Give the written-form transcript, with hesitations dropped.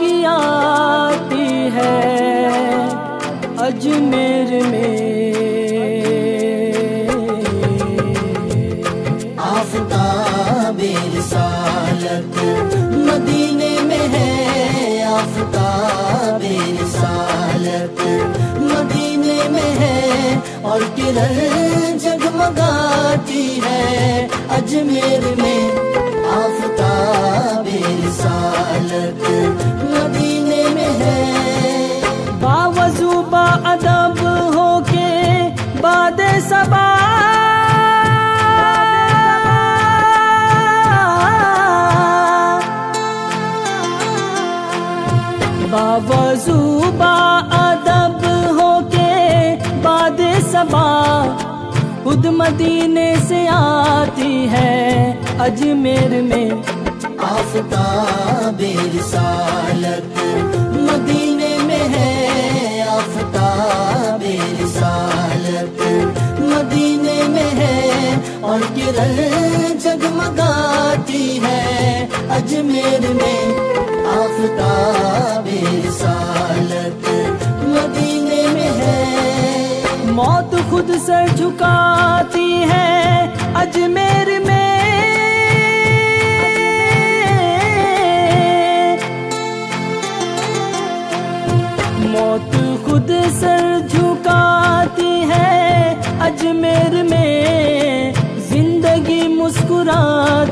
की आती है अजमेर में। आफ़ताबे रिसालत मदीने में है, आफ़ताबे रिसालत मदीने में है, और किरण जगमगाती है अजमेर में। आफ़ताबे रिसालत मदीने में है। बावज़ू बाअदब होके बादे सबा, बावज़ू बाअदब होके बादे सबा, खुद मदीने से आती है अजमेर में। आफ़ताबे रिसालत मदीने में है, आफ़ताबे रिसालत मदीने में है, और किरण जगमगाती है अजमेर में। आफ़ताबे रिसालत मदीने में है। मौत खुद सर झुकाती है अजमेर में, मौत खुद सर झुकाती है अजमेर में। जिंदगी मुस्कुराती